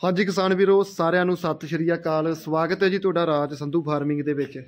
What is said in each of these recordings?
ਹਾਂਜੀ ਕਿਸਾਨ ਵੀਰੋ ਸਾਰਿਆਂ ਨੂੰ ਸਤਿ ਸ਼੍ਰੀ ਅਕਾਲ। ਸਵਾਗਤ ਹੈ ਜੀ ਤੁਹਾਡਾ ਰਾਜ ਸੰਧੂ ਫਾਰਮਿੰਗ ਦੇ ਵਿੱਚ।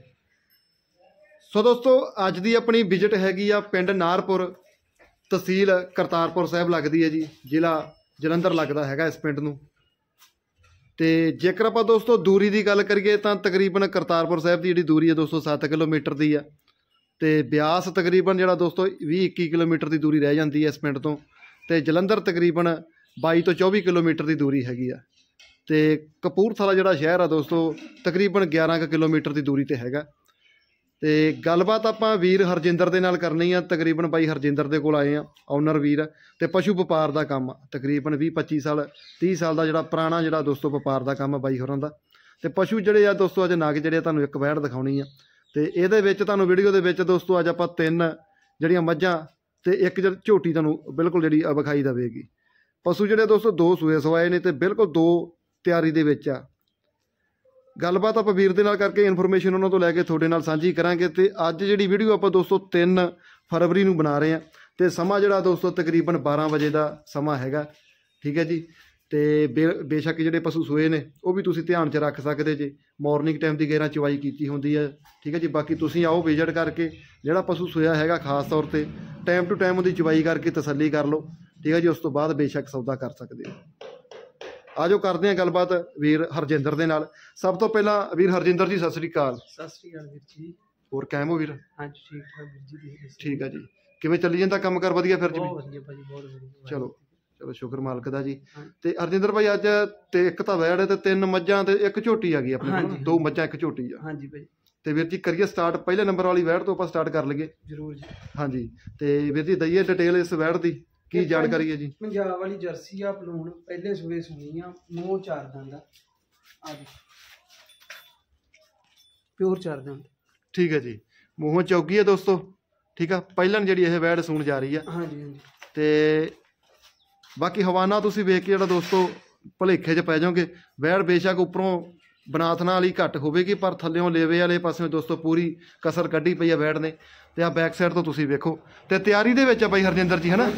ਸੋ ਦੋਸਤੋ ਅੱਜ ਦੀ ਆਪਣੀ ਵਿਜ਼ਿਟ ਹੈਗੀ ਆ ਪਿੰਡ ਨਾਰਪੁਰ, ਤਹਿਸੀਲ ਕਰਤਾਰਪੁਰ ਸਾਹਿਬ ਲੱਗਦੀ ਹੈ ਜੀ, ਜ਼ਿਲ੍ਹਾ ਜਲੰਧਰ ਲੱਗਦਾ ਹੈਗਾ ਇਸ ਪਿੰਡ ਨੂੰ। ਤੇ ਜੇਕਰ ਆਪਾਂ ਦੋਸਤੋ ਦੂਰੀ ਦੀ ਗੱਲ ਕਰੀਏ ਤਾਂ ਤਕਰੀਬਨ ਕਰਤਾਰਪੁਰ ਸਾਹਿਬ ਦੀ ਜਿਹੜੀ ਦੂਰੀ ਹੈ ਦੋਸਤੋ 7 ਕਿਲੋਮੀਟਰ ਦੀ ਆ, ਤੇ ਬਿਆਸ ਤਕਰੀਬਨ ਜਿਹੜਾ ਦੋਸਤੋ 20-21 ਕਿਲੋਮੀਟਰ ਦੀ ਦੂਰੀ ਰਹਿ ਜਾਂਦੀ ਹੈ ਇਸ ਪਿੰਡ ਤੋਂ, ਤੇ ਜਲੰਧਰ ਤਕਰੀਬਨ 22 ਤੋਂ 24 ਕਿਲੋਮੀਟਰ ਦੀ ਦੂਰੀ ਹੈਗੀ ਆ। ਤੇ ਕਪੂਰਥਲਾ ਜਿਹੜਾ ਸ਼ਹਿਰ ਆ ਦੋਸਤੋ ਤਕਰੀਬਨ 11 ਕਿਲੋਮੀਟਰ ਦੀ ਦੂਰੀ ਤੇ ਹੈਗਾ। ਤੇ ਗੱਲਬਾਤ ਆਪਾਂ ਵੀਰ ਹਰਜਿੰਦਰ ਦੇ ਨਾਲ ਕਰਨੀ ਆ। ਤਕਰੀਬਨ ਬਾਈ ਹਰਜਿੰਦਰ ਦੇ ਕੋਲ ਆਏ ਆ, ਓਨਰ ਵੀਰ ਆ, ਤੇ ਪਸ਼ੂ ਵਪਾਰ ਦਾ ਕੰਮ ਆ। ਤਕਰੀਬਨ 20-25 ਸਾਲ 30 ਸਾਲ ਦਾ ਜਿਹੜਾ ਪੁਰਾਣਾ ਜਿਹੜਾ ਦੋਸਤੋ ਵਪਾਰ ਦਾ ਕੰਮ ਆ ਬਾਈ ਹੋਰਾਂ ਦਾ। ਤੇ ਪਸ਼ੂ ਜਿਹੜੇ ਆ ਦੋਸਤੋ ਅੱਜ ਨਗ ਜਿਹੜੇ ਤੁਹਾਨੂੰ ਇੱਕ ਵੈੜ ਦਿਖਾਉਣੀ ਆ, ਤੇ ਇਹਦੇ ਵਿੱਚ ਤੁਹਾਨੂੰ ਵੀਡੀਓ ਦੇ ਵਿੱਚ ਦੋਸਤੋ ਅੱਜ ਆਪਾਂ 3 ਜਿਹੜੀਆਂ ਮੱਝਾਂ ਤੇ ਇੱਕ ਝੋਟੀ ਤੁਹਾਨੂੰ ਬਿਲਕੁਲ ਜਿਹੜੀ ਵਿਖਾਈ ਦੇਵੇਗੀ। ਪਸ਼ੂ ਜਿਹੜੇ ਦੋਸਤੋ 2 ਸੂਏ ਸਵਾਏ ਨੇ ਤੇ ਬਿਲਕੁਲ 2 ਤਿਆਰੀ ਦੇ ਵਿੱਚ ਆ। ਗੱਲਬਾਤ ਆਪਾਂ ਵੀਰ ਦੇ ਨਾਲ ਕਰਕੇ ਇਨਫੋਰਮੇਸ਼ਨ ਉਹਨਾਂ ਤੋਂ ਲੈ ਕੇ ਤੁਹਾਡੇ ਨਾਲ ਸਾਂਝੀ ਕਰਾਂਗੇ। ਤੇ ਅੱਜ ਜਿਹੜੀ ਵੀਡੀਓ ਆਪਾਂ ਦੋਸਤੋ 3 ਫਰਵਰੀ ਨੂੰ ਬਣਾ ਰਹੇ ਆ, ਤੇ ਸਮਾਂ ਜਿਹੜਾ ਦੋਸਤੋ ਤਕਰੀਬਨ 12 ਵਜੇ ਦਾ ਸਮਾਂ ਹੈਗਾ, ਠੀਕ ਹੈ ਜੀ। ਤੇ ਬੇਸ਼ੱਕ ਜਿਹੜੇ ਪਸ਼ੂ ਸੋਏ ਨੇ ਉਹ ਵੀ ਤੁਸੀਂ ਧਿਆਨ 'ਚ ਰੱਖ ਸਕਦੇ ਜੇ, ਮਾਰਨਿੰਗ ਟਾਈਮ ਦੀ ਗੇਰਾਂ ਚਵਾਈ ਕੀਤੀ ਹੁੰਦੀ ਹੈ, ਠੀਕ ਹੈ ਜੀ। ਬਾਕੀ ਤੁਸੀਂ ਆਓ ਵਿਜ਼ਿਟ ਕਰਕੇ ਜਿਹੜਾ ਪਸ਼ੂ ਸੋਇਆ ਹੈਗਾ ਖਾਸ ਤੌਰ ਤੇ ਟਾਈਮ ਟੂ ਟਾਈਮ ਉਹਦੀ ਚਵਾਈ ਕਰਕੇ ਤਸੱਲੀ ਕਰ ਲਓ, ਠੀਕ ਹੈ ਜੀ। ਉਸ ਤੋਂ ਬਾਅਦ ਬੇਸ਼ੱਕ ਸੌਦਾ ਕਰ ਸਕਦੇ ਹੋ। ਆਜੋ ਕਰਦੇ ਹਾਂ ਗੱਲਬਾਤ ਵੀਰ ਹਰਜਿੰਦਰ ਦੇ ਨਾਲ। ਸਭ ਤੋਂ ਪਹਿਲਾਂ ਵੀਰ ਹਰਜਿੰਦਰ ਜੀ ਸਤਿ ਸ੍ਰੀ ਅਕਾਲ। ਸਤਿ ਸ੍ਰੀ ਅਕਾਲ ਵੀਰ ਜੀ। ਹੋਰ ਕਾਇਮ ਹੋ ਵੀਰ? ਹਾਂਜੀ ਠੀਕ ਠਾਕ ਵੀਰ ਜੀ। ਠੀਕ ਆ ਜੀ। ਕਿਵੇਂ ਚੱਲੀ ਜਾਂਦਾ ਕੰਮ ਕਾਰ? ਵਧੀਆ ਫਿਰ ਜੀ? ਬਹੁਤ ਵਧੀਆ ਭਾਜੀ, ਬਹੁਤ ਵਧੀਆ। ਚਲੋ ਚਲੋ ਸ਼ੁਕਰ ਮਾਲਕ ਦਾ ਜੀ। ਤੇ ਹਰਜਿੰਦਰ ਭਾਈ ਅੱਜ ਤੇ ਇੱਕ ਤਾਂ ਵੈੜ ਤੇ 3 ਮੱਝਾਂ ਤੇ ਇੱਕ ਝੋਟੀ ਆ ਗਈ ਆਪਣੇ ਕੋਲ। 2 ਮੱਝਾਂ 1 ਝੋਟੀ ਆ। ਹਾਂਜੀ ਭਾਈ। ਤੇ ਵੀਰ ਜੀ ਕਰੀਏ ਸਟਾਰਟ ਪਹਿਲੇ ਨੰਬਰ ਵਾਲੀ ਵੈੜ ਤੋਂ ਆਪਾਂ ਸਟਾਰਟ ਕਰ ਲਈਏ। ਜ਼ਰੂਰ ਜੀ। ਹਾਂਜੀ ਤੇ ਵੀਰ ਜੀ ਦਈਏ ਡਿਟੇਲ ਇਸ ਵੈੜ ਦੀ, ਕੀ ਜਾਣਕਾਰੀ ਹੈ ਜੀ? ਪੰਜਾਬ ਵਾਲੀ ਜਰਸੀ ਆ, ਪਲੂਣ ਪਹਿਲੇ ਸੂਏ ਸੁਣੀ ਆ, ਮੂੰਹ 4 ਦੰਦ ਆ ਜੀ, ਪਿਓਰ 4 ਦੰਦ। ਠੀਕ ਹੈ ਜੀ, ਮੂੰਹੋਂ ਚੌਗੀ ਹੈ ਦੋਸਤੋ, ਠੀਕ ਆ। ਪਹਿਲਾਂ ਜਿਹੜੀ ਇਹ ਵੈੜ ਸੂਣ ਜਾ ਰਹੀ ਆ। ਹਾਂਜੀ ਹਾਂਜੀ। ਤੇ ਬਾਕੀ ਹਵਾਨਾ ਤੁਸੀਂ ਵੇਖ ਕੇ ਜਿਹੜਾ ਦੋਸਤੋ ਭੁਲੇਖੇ 'ਚ ਪੈ ਜਾਓਗੇ। ਵੈੜ ਬੇਸ਼ੱਕ ਉੱਪਰੋਂ ਬਨਾਥਨਾ ਵਾਲੀ ਘੱਟ ਹੋਵੇਗੀ, ਪਰ ਥੱਲਿਓਂ ਲੇਵੇ ਵਾਲੇ ਪਾਸਿਓਂ ਦੋਸਤੋ ਪੂਰੀ ਕਸਰ ਕੱਢੀ ਪਈ ਆ ਵੈੜ ਨੇ। ਤੇ ਆ ਬੈਕ ਸਾਈਡ ਤੋਂ ਤੁਸੀਂ ਵੇਖੋ, ਤੇ ਤਿਆਰੀ ਦੇ ਵਿੱਚ ਆ ਬਾਈ ਹਰਜਿੰਦਰ ਜੀ, ਹਨਾ?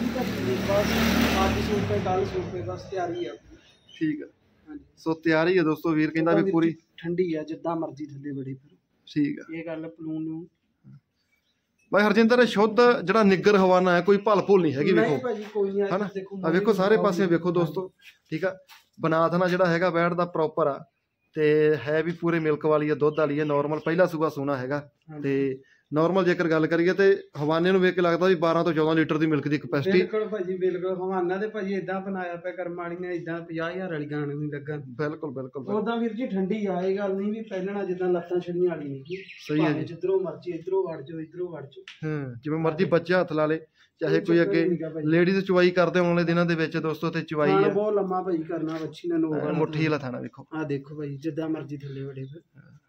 ਠੀਕ ਆ। ਸੋ ਤਿਆਰੀ ਆ ਦੋਸਤੋ, ਵੀਰ ਕਹਿੰਦਾ ਵੀ ਪੂਰੀ ਠੰਡੀ ਆ, ਜਿੱਦਾਂ ਮਰਜ਼ੀ ਥੱਲੇ ਬੜੇ ਫਿਰ। ਠੀਕ ਆ, ਇਹ ਗੱਲ ਪਲੂਣ ਨੂੰ ਬਾਈ ਹਰਜਿੰਦਰ ਸ਼ੁੱਧ ਜਿਹੜਾ ਨਿੱਗਰ ਹਵਾਨਾ ਹੈ, ਕੋਈ ਭਲ ਭੁਲ ਨਹੀਂ ਹੈਗੀ। ਵੇਖੋ ਹਨਾ, ਆ ਵੇਖੋ ਸਾਰੇ ਪਾਸੇ ਵੇਖੋ ਦੋਸਤੋ, ਠੀਕ ਆ। ਬਨਾਥਨਾ ਜਿਹੜਾ ਹੈਗਾ ਵੈੜ ਦਾ ਪ੍ਰੋਪਰ ਆ, ਤੇ ਹੈ ਵੀ ਪੂਰੇ ਮਿਲਕ ਵਾਲੀ ਆ, ਦੁੱਧ ਵਾਲੀ ਆ, ਨੋਰਮਲ ਪਹਿਲਾ ਸੂਬਾ ਸੋਨਾ ਹੈਗਾ। ਤੇ ਨੋਰਮਲ ਜੇਕਰ ਗੱਲ ਕਰੀਏ ਤੇ ਹਵਾਨੇ ਨੂੰ ਵੇਖ ਕੇ ਲੱਗਦਾ ਵੀ 12 ਤੋਂ 14 ਲੀਟਰ ਦੀ ਮਿਲਕ ਦੀ ਕਪੈਸਿਟੀ। ਬਿਲਕੁਲ ਭਾਜੀ ਬਿਲਕੁਲ। ਹਵਾਨਾ ਤੇ ਭਾਜੀ ਇਦਾਂ ਬਣਾਇਆ ਪਿਆ ਕਰਮ ਵਾਲੀ ਨੇ, ਇਦਾਂ 50,000 ਵਾਲੀ ਗਾਣ ਨਹੀਂ ਲੱਗਾ। ਬਿਲਕੁਲ ਬਿਲਕੁਲ। ਉਦਾਂ ਵੀਰ ਜੀ ਠੰਡੀ ਆ, ਇਹ ਗੱਲ ਨਹੀਂ ਵੀ ਪਹਿਲਣਾ ਜਿੱਦਾਂ ਲੱਤਾਂ ਛੜੀਆਂ ਵਾਲੀ ਨਹੀਂ। ਸਹੀ ਹੈ ਜੀ। ਜਿੱਧਰੋਂ ਮਰਜ਼ੀ ਇਧਰੋਂ ਵੜ ਜਾਓ, ਇਧਰੋਂ ਵੜ ਜਾਓ, ਜਿਵੇਂ ਮਰਜ਼ੀ ਬੱਚੇ ਹੱਥ ਲਾ ਲੇ, ਚਾਹੇ ਕੋਈ ਅੱਗੇ ਲੇਡੀਜ਼ ਚਵਾਈ ਕਰਦੇ ਆਉਣ ਵਾਲੇ ਦਿਨਾਂ ਦੇ ਵਿੱਚ ਦੋਸਤੋ। ਤੇ ਚਵਾਈ ਆ ਬਹੁਤ ਲੰਮਾ ਭਾਜੀ ਕਰਨਾ, ਵੱਛੀ ਨੇ ਨੋਕ ਮੁੱਠੀ ਵਾਲਾ ਥਾਣਾ ਵੇਖੋ। ਆ ਦੇਖੋ ਭਾਜੀ, ਜਿੱਦਾਂ ਮਰਜ਼ੀ ਥੱਲੇ ਵੜੇ ਫਿਰ।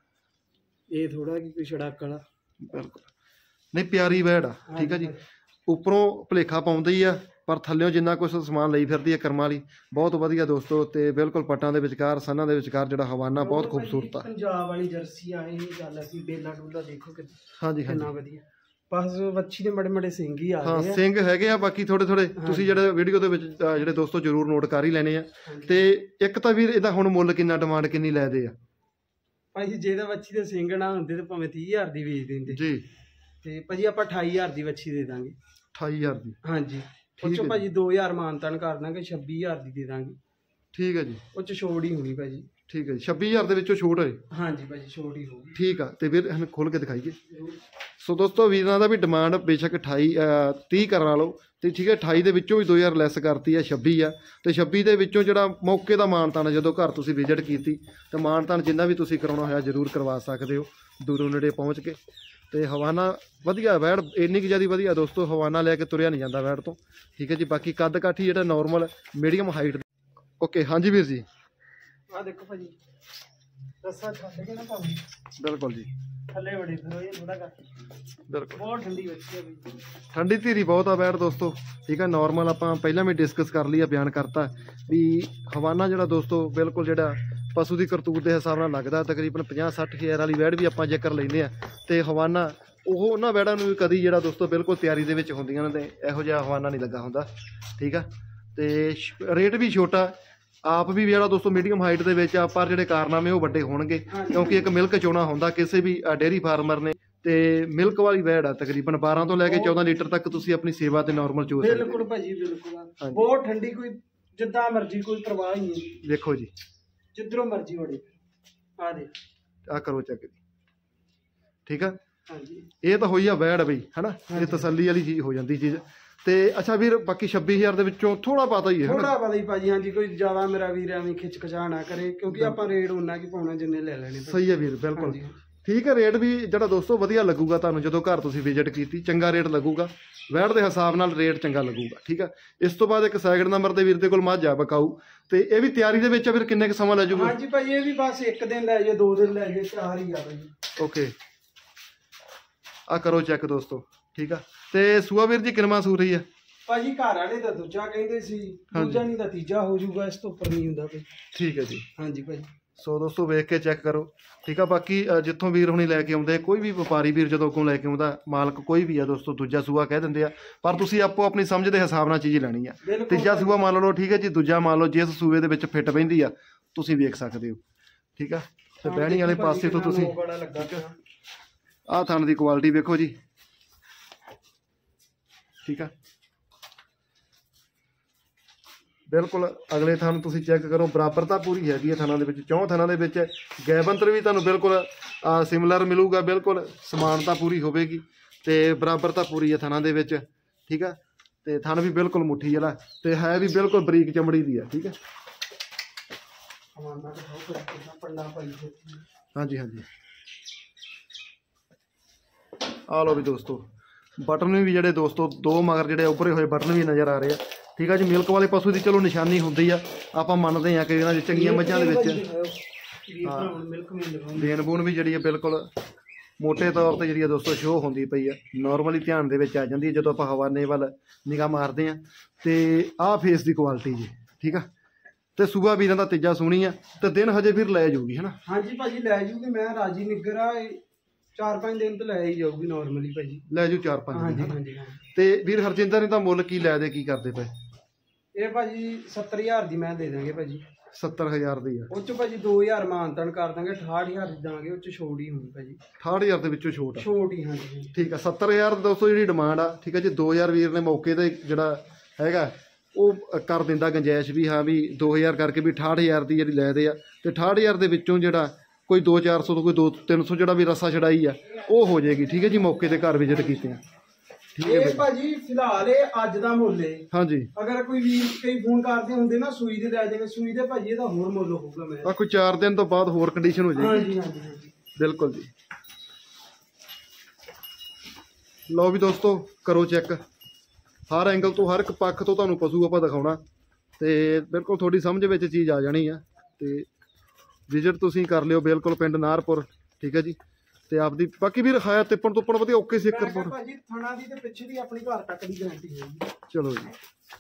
ਇਹ ਥੋੜਾ ਕਿ ਕੋਈ ਛੜਾਕ ਵਾਲਾ। ਬਿਲਕੁਲ ਨਹੀਂ, ਪਿਆਰੀ ਵੈੜ ਆ, ਠੀਕ ਆ ਜੀ। ਉੱਪਰੋਂ ਭੁਲੇਖਾ ਪਾਉਂਦੀ ਹੀ ਆ, ਪਰ ਥੱਲਿਓਂ ਜਿੰਨਾ ਕੁਛ ਸਮਾਨ ਲਈ ਫਿਰਦੀ ਹੈ ਕਰਮਾਂ ਵਾਲੀ, ਬਹੁਤ ਵਧੀਆ ਦੋਸਤੋ। ਤੇ ਬਿਲਕੁਲ ਪੱਟਾਂ ਦੇ ਵਿਚਕਾਰ, ਸੰਨਾਂ ਦੇ ਵਿਚਕਾਰ ਜਿਹੜਾ ਹਵਾਨਾ ਬਹੁਤ ਖੂਬਸੂਰਤ ਆ। ਪੰਜਾਬ ਵਾਲੀ ਜਰਸੀ ਆ, ਇਹ ਗੱਲ ਆ ਕਿ ਡੇਲਾ ਡੂਲਾ ਦੇਖੋ ਕਿ ਹਾਂਜੀ ਕਿੰਨਾ ਵਧੀਆ। ਬਸ ਵੱਛੀ ਦੇ ਮੜੇ ਮੜੇ ਸਿੰਘ ਹੀ ਆ ਗਏ ਆ। ਹਾਂ ਸਿੰਘ ਹੈਗੇ ਆ, ਬਾਕੀ ਥੋੜੇ ਥੋੜੇ ਤੁਸੀਂ ਜਿਹੜੇ ਵੀਡੀਓ ਦੇ ਵਿੱਚ ਜਿਹੜੇ ਦੋਸਤੋ ਜ਼ਰੂਰ ਨੋਟ ਕਰ ਹੀ ਲੈਣੇ ਆ। ਤੇ ਇੱਕ ਤਾਂ ਵੀਰ ਇਹਦਾ ਹੁਣ ਮੁੱਲ ਕਿੰਨਾ, ਡਿਮਾਂਡ ਕਿੰਨੀ ਲੈਦੇ ਆ ਭਾਈ? ਜੇ ਤਾਂ ਵੱਛੀ ਦੇ ਸਿੰਘ ਨਾ ਹੁੰਦੇ ਤਾਂ ਭਾਵੇਂ 30,000 ਦੀ ਵੇਚ ਦਿੰਦੇ ਜੀ। ਤੇ ਭਾਜੀ ਆਪਾਂ 28,000 ਦੀ ਵੱਛੀ ਦੇ ਦਾਂਗੇ। 28,000 ਦੀ? ਹਾਂਜੀ। ਉਹ ਚ ਭਾਜੀ 2,000 ਮਾਨਤਾਨ ਕਰ ਦਾਂਗੇ, 26,000 ਦੀ ਦੇ ਦਾਂਗੇ। ਠੀਕ ਹੈ ਜੀ। ਉਹ ਚ ਛੋੜ ਹੀ ਹੋਣੀ ਭਾਜੀ। ਠੀਕ ਹੈ ਜੀ, 26,000 ਦੇ ਵਿੱਚੋਂ ਛੋਟ ਹੋਏ? ਹਾਂਜੀ ਭਾਜੀ, ਛੋੜ ਹੀ ਹੋਊਗੀ। ਠੀਕ ਆ। ਤੇ ਵੀਰ ਇਹਨੂੰ ਖੋਲ ਕੇ ਦਿਖਾਈਏ। ਸੋ ਦੋਸਤੋ ਵੀਰਾਂ ਦਾ ਵੀ ਡਿਮਾਂਡ ਬੇਸ਼ੱਕ 30 ਕਰਾ ਲਓ, ਤੇ ਠੀਕ ਹੈ। 28 ਦੇ ਵਿੱਚੋਂ ਵੀ 2,000 ਲੈਸ ਕਰਤੀ ਆ, 26 ਆ। ਤੇ 26 ਦੇ ਵਿੱਚੋਂ ਜਿਹੜਾ ਮੌਕੇ ਦਾ ਮਾਨਤਾਨ, ਜਦੋਂ ਘਰ ਤੁਸੀਂ ਵਿਜ਼ਿਟ ਕੀਤੀ ਤੇ ਮਾਨਤਾਨ ਜਿੰਨਾ ਵੀ ਤੁਸੀਂ ਕਰਾਉਣਾ ਹੋਇਆ ਜ਼ਰੂਰ ਕਰਵਾ ਸਕਦੇ ਹੋ, ਦੂਰੋਂ ਨੇੜੇ ਪਹੁੰਚ ਕੇ। ਤੇ ਹਵਾਨਾ ਵਧੀਆ ਵੈੜ, ਇੰਨੀ ਕੁ ਜ਼ਿਆਦਾ ਵਧੀਆ ਦੋਸਤੋ, ਹਵਾਨਾ ਲੈ ਕੇ ਤੁਰਿਆ ਨਹੀਂ ਜਾਂਦਾ ਵੈੜ ਤੋਂ, ਠੀਕ ਹੈ ਜੀ। ਬਾਕੀ ਕੱਦ ਕਾਠੀ ਜਿਹੜਾ ਨੋਰਮਲ ਮੀਡੀਅਮ ਹਾਈਟ। ਓਕੇ ਹਾਂਜੀ ਵੀਰ ਜੀ। ਆ ਦੇਖੋ ਭਾਜੀ, ਰੱਸਾ ਛੱਡ ਕੇ ਨਾ ਭਾਵੇਂ। ਬਿਲਕੁਲ ਜੀ, ਥੱਲੇ ਵੜੇ ਫਿਰ ਇਹ ਥੋੜਾ ਕਰ। ਬਿਲਕੁਲ ਬਹੁਤ ਠੰਡੀ ਵੱਛੀ ਆ ਬਈ, ਠੰਡੀ ਧੀਰੀ ਬਹੁਤ ਆ ਵੈੜ ਦੋਸਤੋ, ਠੀਕ ਆ। ਨੋਰਮਲ ਆਪਾਂ ਪਹਿਲਾਂ ਵੀ ਡਿਸਕਸ ਕਰ ਲਈ ਆ, ਬਿਆਨ ਕਰਤਾ ਵੀ ਹਵਾਨਾ ਜਿਹੜਾ ਦੋਸਤੋ ਬਿਲਕੁਲ ਜਿਹੜਾ ਪਸ਼ੂ ਦੀ ਕਰਤੂਤ ਦੇ ਹਿਸਾਬ ਨਾਲ ਲੱਗਦਾ। ਤਕਰੀਬਨ 50-60 ਹਜ਼ਾਰ ਵਾਲੀ ਵੈੜ ਵੀ ਆਪਾਂ ਜੇਕਰ ਲੈਂਦੇ ਆ, ਤੇ ਹਵਾਨਾ ਉਹ ਉਹਨਾਂ ਵੈੜਾਂ ਨੂੰ ਵੀ ਕਦੀ ਜਿਹੜਾ ਦੋਸਤੋ ਬਿਲਕੁਲ ਤਿਆਰੀ ਦੇ ਵਿੱਚ ਹੁੰਦੀਆਂ ਨੇ, ਤੇ ਇਹੋ ਜਿਹਾ ਹਵਾਨਾ ਨਹੀਂ ਲੱਗਾ ਹੁੰਦਾ, ਠੀਕ ਆ। ਤੇ ਰੇਟ ਵੀ ਛੋਟਾ, ਆਪ ਵੀ ਜਿਹੜਾ ਦੋਸਤੋ ਮੀਡੀਅਮ ਹਾਈਟ ਦੇ ਵਿੱਚ ਆ, ਪਰ ਜਿਹੜੇ ਕਾਰਨਾਮੇ ਉਹ ਵੱਡੇ ਹੋਣਗੇ ਕਿਉਂਕਿ ਇੱਕ ਮਿਲਕ ਚੋਣਾ ਹੁੰਦਾ ਕਿਸੇ ਵੀ ਡੇਅਰੀ ਫਾਰਮਰ ਨੇ। ਤੇ ਮਿਲਕ ਵਾਲੀ ਵੈੜ ਆ, ਤਕਰੀਬਨ 12 ਤੋਂ ਲੈ ਕੇ 14 ਲੀਟਰ ਤੱਕ ਤੁਸੀਂ ਆਪਣੀ ਸੇਵਾ ਤੇ ਨਾਰਮਲ ਚੋ ਸਕਦੇ। ਬਿਲਕੁਲ ਭਾਜੀ ਬਿਲਕੁਲ, ਬਹੁਤ ਠੰਡੀ, ਕੋਈ ਜਿੱਦਾਂ ਮਰਜ਼ੀ, ਕੋਈ ਪਰਵਾਹ ਹੀ ਨਹੀਂ। ਦੇਖੋ ਜੀ, ਜਿੱਧਰੋਂ ਮਰਜ਼ੀ ਵੜੇ ਆ ਦੇ ਆ ਕਰੋ ਚੈੱਕ ਜੀ, ਠੀਕ ਆ। ਹਾਂਜੀ, ਇਹ ਤਾਂ ਹੋਈ ਆ ਵੈੜ ਬਈ, ਹਨਾ, ਇਹ ਤਸੱਲੀ ਵਾਲੀ ਚੀਜ਼ ਹੋ ਜਾਂਦੀ ਚੀਜ਼। ਤੇ ਅੱਛਾ ਵੀਰ, ਬਾਕੀ 26000 ਦੇ ਵਿੱਚੋਂ ਥੋੜਾ ਪਤਾ ਹੀ ਹੈ, ਥੋੜਾ ਪਤਾ ਹੀ ਭਾਜੀ। ਹਾਂਜੀ, ਕੋਈ ਜ਼ਿਆਦਾ ਮੇਰਾ ਵੀਰ ਐਵੇਂ ਖਿੱਚ ਖਚਾ ਨਾ ਕਰੇ, ਕਿਉਂਕਿ ਆਪਾਂ ਰੇਟ ਉਹਨਾਂ ਕੀ ਪਾਉਣਾ ਜਿੰਨੇ ਲੈ ਲੈਣੇ। ਸਹੀ ਹੈ ਵੀਰ, ਬਿਲਕੁਲ ਠੀਕ ਹੈ। ਰੇਟ ਵੀ ਜਿਹੜਾ ਦੋਸਤੋ ਵਧੀਆ ਲੱਗੂਗਾ ਤੁਹਾਨੂੰ ਜਦੋਂ ਘਰ ਤੁਸੀਂ ਵਿਜ਼ਿਟ ਕੀਤੀ, ਚੰਗਾ ਰੇਟ ਲੱਗੂਗਾ, ਵੈੜ ਦੇ ਹਿਸਾਬ ਨਾਲ ਰੇਟ ਚੰਗਾ ਲੱਗੂਗਾ, ਠੀਕ ਆ। ਇਸ ਤੋਂ ਬਾਅਦ ਇੱਕ ਸੈਕਿੰਡ ਨੰਬਰ ਤੇ ਵੀਰ ਦੇ ਕੋਲ ਮੱਝ ਆ ਬਕਾਊ, ਤੇ ਇਹ ਵੀ ਤਿਆਰੀ ਦੇ ਵਿੱਚ ਆ ਵੀਰ, ਕਿੰਨੇ ਕੁ ਸਮਾਂ ਲੈ ਜਾਊਗਾ? ਹਾਂਜੀ ਭਾਜੀ, ਇਹ ਵੀ ਬਸ 1 ਦਿਨ ਲੈ ਜਾਓ, 2 ਦਿਨ ਲੈ ਜਾਓ, 4 ਹੀ ਆ ਭਾਜੀ। ਓਕੇ, ਆ ਕਰੋ ਚੈੱਕ ਦੋਸਤੋ, ਠੀਕ ਆ। ਤੇ ਸੂਆ ਵੀਰ ਜੀ ਕਿੰਨਵਾਂ ਸੂ ਰਹੀ ਆ? ਭਾਜੀ ਘਰ ਵਾਲੇ ਤਾਂ ਦੂਜਾ ਕਹਿੰਦੇ ਸੀ, ਦੂਜਾ ਨਹੀਂ ਤਾਂ ਤੀਜਾ ਹੋ ਜਾਊਗਾ, ਇਸ ਤੋਂ ਉੱਪਰ ਨਹੀਂ ਹੁੰਦਾ ਭਾਈ। ਠੀਕ ਹੈ ਜੀ। ਹਾਂਜੀ ਭਾਜੀ, ਸੋ ਦੋਸਤੋ ਵੇਖ ਕੇ ਚੈੱਕ ਕਰੋ, ਠੀਕ ਆ। ਬਾਕੀ ਜਿੱਥੋਂ ਵੀਰ ਹੁਣੀ ਲੈ ਕੇ ਆਉਂਦੇ, ਕੋਈ ਵੀ ਵਪਾਰੀ ਵੀਰ ਜਦੋਂ ਅੱਗੋਂ ਲੈ ਕੇ ਆਉਂਦਾ, ਮਾਲਕ ਕੋਈ ਵੀ ਆ ਦੋਸਤੋ, ਦੂਜਾ ਸੂਆ ਕਹਿ ਦਿੰਦੇ ਆ, ਪਰ ਤੁਸੀਂ ਆਪੋ ਆਪਣੀ ਸਮਝ ਦੇ ਹਿਸਾਬ ਨਾਲ ਚੀਜ਼ ਲੈਣੀ ਆ। ਤੀਜਾ ਸੂਆ ਮੰਨ ਲਓ, ਠੀਕ ਹੈ ਜੀ, ਦੂਜਾ ਮੰਨ ਲਓ, ਜਿਸ ਸੂਏ ਦੇ ਵਿੱਚ ਫਿੱਟ ਬਹਿੰਦੀ ਆ ਤੁਸੀਂ ਵੇਖ ਸਕਦੇ ਹੋ, ਠੀਕ ਆ। ਤੇ ਬਹਿਣੀ ਵਾਲੇ ਪਾਸੇ ਤੋਂ ਤੁਸੀਂ ਆਹ ਥਣ ਦੀ ਕੁਆਲਿਟੀ ਵੇਖੋ ਜੀ, ਠੀਕ ਆ। ਬਿਲਕੁਲ ਅਗਲੇ ਥਣ ਤੁਸੀਂ ਚੈੱਕ ਕਰੋ, ਬਰਾਬਰਤਾ ਪੂਰੀ ਹੈਗੀ ਹੈ ਥਣਾਂ ਦੇ ਵਿੱਚ, 4 ਥਣਾਂ ਦੇ ਵਿੱਚ। ਗੈਪ ਅੰਤਰ ਵੀ ਤੁਹਾਨੂੰ ਬਿਲਕੁਲ ਸਿਮਿਲਰ ਮਿਲੂਗਾ, ਬਿਲਕੁਲ ਸਮਾਨਤਾ ਪੂਰੀ ਹੋਵੇਗੀ, ਤੇ ਬਰਾਬਰਤਾ ਪੂਰੀ ਹੈ ਥਣਾਂ ਦੇ ਵਿੱਚ, ਠੀਕ ਆ। ਤੇ ਥਣ ਵੀ ਬਿਲਕੁਲ ਮੁੱਠੀ ਵਾਲਾ, ਤੇ ਹੈ ਵੀ ਬਿਲਕੁਲ ਬਰੀਕ ਚਮੜੀ ਦੀ ਆ, ਠੀਕ ਹੈ। ਹਾਂਜੀ ਹਾਂਜੀ, ਆ ਲਓ ਵੀ ਦੋਸਤੋ, ਬਟਨ ਵੀ ਜਿਹੜੇ ਦੋਸਤੋ 2 ਮਗਰ ਜਿਹੜੇ ਉੱਭਰੇ ਹੋਏ ਬਟਨ ਵੀ ਨਜ਼ਰ ਆ ਰਹੇ ਆ, ਠੀਕ ਆ ਜੀ। ਮਿਲਕ ਵਾਲੇ ਪਸ਼ੂ ਦੀ ਚਲੋ ਨਿਸ਼ਾਨੀ ਹੁੰਦੀ ਆ, ਆਪਾਂ ਮੰਨਦੇ ਹਾਂ ਕਿ ਇਹਨਾਂ ਦੀ ਚੰਗੀਆਂ ਮੱਝਾਂ ਦੇ ਵਿੱਚ ਦੇਣ ਬੂਣ ਵੀ ਜਿਹੜੀ ਹੈ ਬਿਲਕੁਲ ਮੋਟੇ ਤੌਰ ਤੇ ਜਿਹੜੀ ਹੈ ਦੋਸਤੋ ਸ਼ੋਅ ਹੁੰਦੀ ਪਈ ਆ, ਨਾਰਮਲੀ ਧਿਆਨ ਦੇ ਵਿੱਚ ਆ ਜਾਂਦੀ ਹੈ ਜਦੋਂ ਆਪਾਂ ਹਵਾਨੇ ਵੱਲ ਨਿਗਾਹ ਮਾਰਦੇ ਹਾਂ। ਤੇ ਆਹ ਫੇਸ ਦੀ ਕੁਆਲਿਟੀ ਜੀ, ਠੀਕ ਆ। ਤੇ ਸੂਬਾ ਵੀਰਾਂ ਦਾ ਤੀਜਾ ਸੋਹਣੀ ਆ, ਤੇ ਦਿਨ ਹਜੇ ਫਿਰ ਲੈ ਜਾਊਗੀ, ਹਨਾ। ਹਾਂਜੀ ਭਾਜੀ, ਲੈ ਜੂਗੀ, ਮੈਂ ਰਾਜੀ ਨਿੱਗਰ ਆ, 4-5 ਦਿਨ ਤੋਂ ਲੈ ਹੀ ਜਾਊਗੀ ਨਾਰਮਲੀ ਭਾਜੀ, ਲੈ ਜੂ 4-5 ਦਿਨ। ਹਾਂਜੀ। ਤੇ ਵੀਰ ਹਰਜਿੰਦਰ ਨੇ ਤਾਂ ਮੁੱਲ ਕੀ ਲੈ ਦੇ, ਕੀ ਕਰਦੇ ਪਏ? ਇਹ ਭਾਜੀ 70000 ਦੀ ਮੈਂ ਦੇ ਦਾਂਗੇ ਭਾਜੀ। 70000 ਦੀ ਆ, ਉਹ ਚ ਭਾਜੀ 2000 ਮਾਨਤਨ ਕਰ ਦਾਂਗੇ, 68000 ਦੀ ਦਾਂਗੇ, ਉਹ ਚ ਛੋਟ ਹੀ ਹੋਣੀ ਭਾਜੀ। 68000 ਦੇ ਵਿੱਚੋਂ ਛੋਟ ਹੀ, ਹਾਂਜੀ ਠੀਕ ਆ। 70000 ਦੋਸਤੋ ਜਿਹੜੀ ਡਿਮਾਂਡ ਆ, ਠੀਕ ਆ ਜੀ। 2000 ਵੀਰ ਨੇ ਮੌਕੇ ਤੇ ਜਿਹੜਾ ਹੈਗਾ ਉਹ ਕਰ ਦਿੰਦਾ ਗੁੰਜਾਇਸ਼ ਵੀ, ਹਾਂ ਵੀ 2000 ਕਰਕੇ ਵੀ 68000 ਦੀ ਜਿਹੜੀ ਲੈ ਦੇ ਆ, ਤੇ 68000 ਦੇ ਵਿੱਚੋਂ ਜਿਹੜਾ ਕੋਈ 200-400 ਤੋਂ ਕੋਈ 200-300 ਜਿਹੜਾ ਵੀ ਰਸਾ ਛੜਾਈ ਆ ਉਹ ਹੋ ਜਾਏਗੀ, ਠੀਕ ਹੈ ਜੀ। ਮੌਕੇ ਤੇ ਘਰ ਵਿਜ਼ਿਟ ਕੀਤੇ ਆ, ਠੀਕ ਹੈ ਭਾਜੀ। ਫਿਲਹਾਲ ਇਹ ਅੱਜ ਦਾ ਮੁੱਲ ਹੈ। ਹਾਂਜੀ, ਅਗਰ ਕੋਈ ਵੀਰ ਕਈ ਫੋਨ ਕਰਦੇ ਹੁੰਦੇ ਨਾ ਸੂਈ ਦੇ ਲੈ ਜਾਵੇ, ਸੂਈ ਦੇ ਭਾਜੀ ਇਹਦਾ ਹੋਰ ਮੁੱਲ ਹੋਊਗਾ। ਮੈਂ ਕੋਈ 4 ਦਿਨ ਤੋਂ ਬਾਅਦ ਹੋਰ ਕੰਡੀਸ਼ਨ ਹੋ ਜਾਏਗੀ। ਹਾਂਜੀ, ਬਿਲਕੁਲ ਜੀ। ਲਓ ਵੀ ਦੋਸਤੋ, ਕਰੋ ਚੈੱਕ, ਹਰ ਐਂਗਲ ਤੋਂ, ਹਰ ਇੱਕ ਪੱਖ ਤੋਂ ਤੁਹਾਨੂੰ ਪਸ਼ੂ ਆਪਾਂ ਦਿਖਾਉਣਾ, ਤੇ ਬਿਲਕੁਲ ਤੁਹਾਡੀ ਸਮਝ ਵਿੱਚ ਚੀਜ਼ ਆ ਜਾਣੀ ਆ। ਤੇ ਵਿਜ਼ਿਟ ਤੁਸੀਂ ਕਰ ਲਿਓ ਬਿਲਕੁਲ ਪਿੰਡ ਨਾਰਪੁਰ, ਠੀਕ ਹੈ ਜੀ। ਤੇ ਆਪਦੀ ਬਾਕੀ ਵੀਰ ਖਾਇਆ ਤਿੱਪਣ ਤੁੱਪਣ ਵਧੀਆ ਓਕੇ ਸੀ। ਭਾਜੀ ਥਣਾ ਦੀ ਤੇ ਪਿੱਛੇ ਦੀ ਆਪਣੀ ਘਰ ਤੱਕ ਦੀ ਗਾਰੰਟੀ ਹੈ। ਚਲੋ ਜੀ,